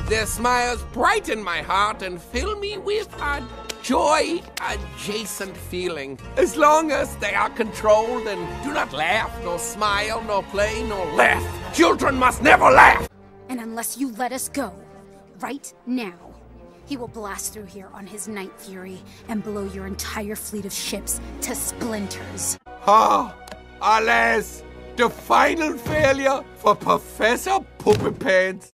Their smiles brighten my heart and fill me with a joy-adjacent feeling. As long as they are controlled and do not laugh, nor smile, nor play, nor laugh. Children must never laugh! And unless you let us go, right now, he will blast through here on his Night Fury and blow your entire fleet of ships to splinters. Ah, alas, the final failure for Professor Puppet Pants.